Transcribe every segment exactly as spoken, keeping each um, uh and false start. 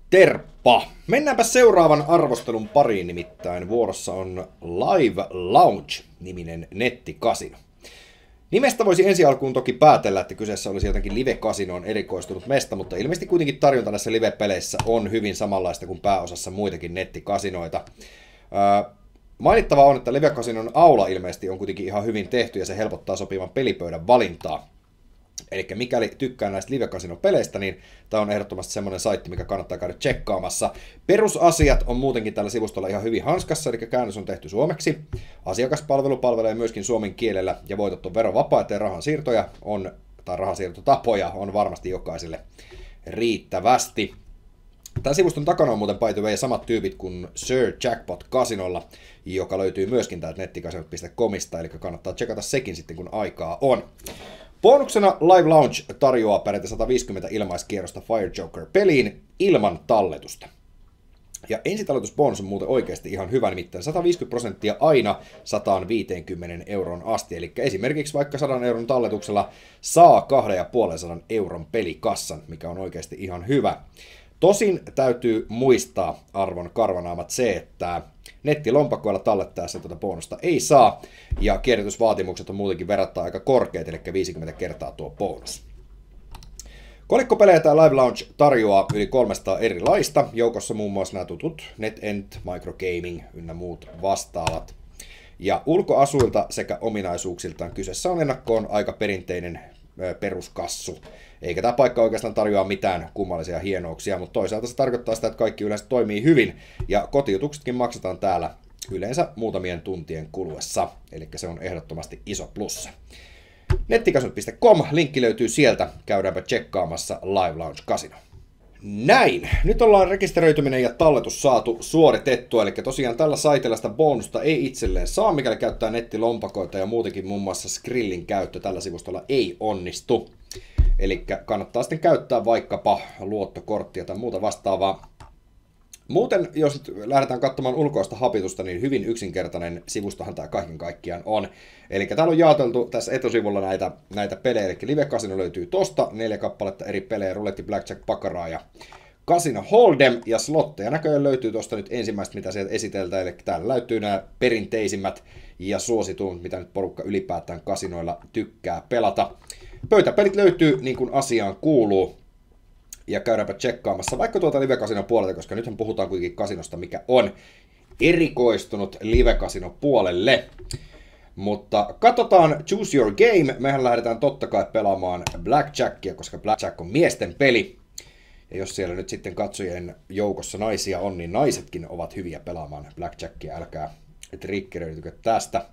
Terppa! Mennäänpä seuraavan arvostelun pariin, nimittäin vuorossa on Live Lounge-niminen nettikasino. Nimestä voisi ensi alkuun toki päätellä, että kyseessä olisi jotenkin live-kasinoon erikoistunut mesta, mutta ilmeisesti kuitenkin tarjonta näissä live-peleissä on hyvin samanlaista kuin pääosassa muitakin nettikasinoita. Öö, mainittavaa on, että live-kasinon aula ilmeisesti on kuitenkin ihan hyvin tehty ja se helpottaa sopivan pelipöydän valintaa. Eli mikäli tykkää näistä live-kasino-peleistä, niin tämä on ehdottomasti semmoinen saitti, mikä kannattaa käydä tsekkaamassa. Perusasiat on muutenkin tällä sivustolla ihan hyvin hanskassa, eli käännös on tehty suomeksi. Asiakaspalvelu palvelee myöskin suomen kielellä ja voitot on verovapaita ja rahansiirtoja on, tai rahansiirtotapoja on varmasti jokaiselle riittävästi. Tämän sivuston takana on muuten by the way samat tyypit kuin Sir Jackpot Casinolla, joka löytyy myöskin täältä nettikasino piste comista, eli kannattaa tsekata sekin sitten kun aikaa on. Bonuksena Live Lounge tarjoaa peräti sata viisikymmentä ilmaiskierrosta Fire Joker-peliin ilman talletusta. Ja ensitalletusbonus on muuten oikeasti ihan hyvä, nimittäin sata viisikymmentä prosenttia aina sata viisikymmentä euron asti. Eli esimerkiksi vaikka sadan euron talletuksella saa kaksituhattaviisisataa euron pelikassan, mikä on oikeasti ihan hyvä. Tosin täytyy muistaa arvon karvanaamat se, että nettilompakoilla tallettaessa tuota bonusta ei saa, ja kierrätysvaatimukset on muutenkin verrattain aika korkeat, eli viisikymmentä kertaa tuo bonus. Kolikkopelejä tämä Live Lounge tarjoaa yli kolmesataa erilaista, joukossa muun muassa nämä tutut NetEnt, Microgaming ynnä muut vastaavat. Ja ulkoasuilta sekä ominaisuuksiltaan kyseessä on ennakkoon aika perinteinen peruskassu. Eikä tämä paikka oikeastaan tarjoa mitään kummallisia hienouksia, mutta toisaalta se tarkoittaa sitä, että kaikki yleensä toimii hyvin, ja kotiutuksetkin maksetaan täällä yleensä muutamien tuntien kuluessa, eli se on ehdottomasti iso plussa. nettikasino piste com, linkki löytyy sieltä, käydäänpä tsekkaamassa Live Lounge Casino. Näin, nyt ollaan rekisteröityminen ja talletus saatu suoritettua, eli tosiaan tällä saitella sitä bonusta ei itselleen saa, mikäli käyttää nettilompakoita ja muutenkin muun muassa Skrillin käyttö tällä sivustolla ei onnistu. Eli kannattaa sitten käyttää vaikkapa luottokorttia tai muuta vastaavaa. Muuten, jos nyt lähdetään katsomaan ulkoista hapitusta, niin hyvin yksinkertainen sivustohan tämä kaiken kaikkiaan on. Eli täällä on jaoteltu tässä etusivulla näitä, näitä pelejä, eli Live Casino löytyy tosta, neljä kappaletta eri pelejä, ruletti, blackjack, baccarat ja Casino Hold'em, ja slotteja näköjään löytyy tuosta nyt ensimmäistä, mitä sieltä esiteltä, eli täällä löytyy nämä perinteisimmät ja suosituimmat, mitä nyt porukka ylipäätään kasinoilla tykkää pelata. Pöytäpelit löytyy niin kuin asiaan kuuluu, ja käydäänpä tsekkaamassa vaikka tuolta live-kasinon puolelta, koska nythän puhutaan kuitenkin kasinosta, mikä on erikoistunut live-kasinon puolelle. Mutta katsotaan Choose Your Game. Mehän lähdetään totta kai pelaamaan Blackjackia, koska Blackjack on miesten peli. Ja jos siellä nyt sitten katsojien joukossa naisia on, niin naisetkin ovat hyviä pelaamaan Blackjackia. Älkää triggeröitykö tästä.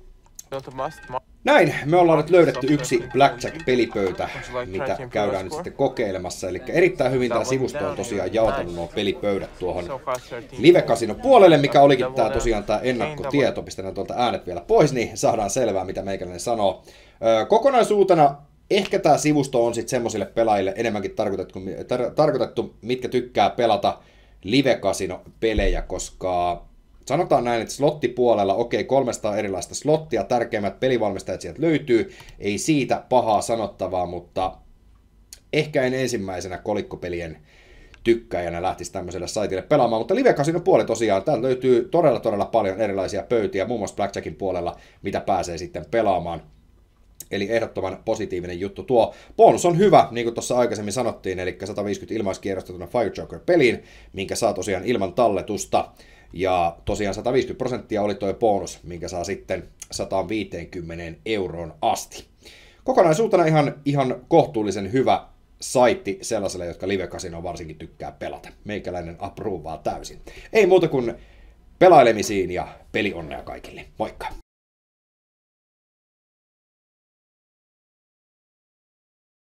Näin, me ollaan nyt löydetty yksi Blackjack-pelipöytä, mitä käydään nyt sitten kokeilemassa. Eli erittäin hyvin tämä sivusto on tosiaan jaotellut nuo pelipöydät tuohon live-kasinon puolelle, mikä olikin tämä tosiaan tämä ennakkotieto. Pistetään tuolta äänet vielä pois, niin saadaan selvää, mitä meikäläinen sanoo. Öö, kokonaisuutena ehkä tämä sivusto on sitten semmoisille pelaajille enemmänkin tarkoitettu, tar tarkoitettu, mitkä tykkää pelata live-kasino-pelejä, koska sanotaan näin, että slottipuolella, okei, kolmesataa erilaista slottia, tärkeimmät pelivalmistajat sieltä löytyy, ei siitä pahaa sanottavaa, mutta ehkä en ensimmäisenä kolikkopelien tykkäjänä lähtisi tämmöiselle saitille pelaamaan, mutta live-casino puoli tosiaan, täältä löytyy todella todella paljon erilaisia pöytiä, muun muassa Blackjackin puolella, mitä pääsee sitten pelaamaan. Eli ehdottoman positiivinen juttu. Tuo bonus on hyvä, niin kuin tuossa aikaisemmin sanottiin, eli sata viisikymmentä ilmaiskierrosta tuonne Fire Joker-peliin, minkä saa tosiaan ilman talletusta. Ja tosiaan sata viisikymmentä prosenttia oli tuo bonus, minkä saa sitten sata viisikymmentä euroon asti. Kokonaisuutena ihan, ihan kohtuullisen hyvä saitti sellaiselle, jotka live-casinoa varsinkin tykkää pelata. Meikäläinen approvaa täysin. Ei muuta kuin pelailemisiin ja pelionnea kaikille. Moikka!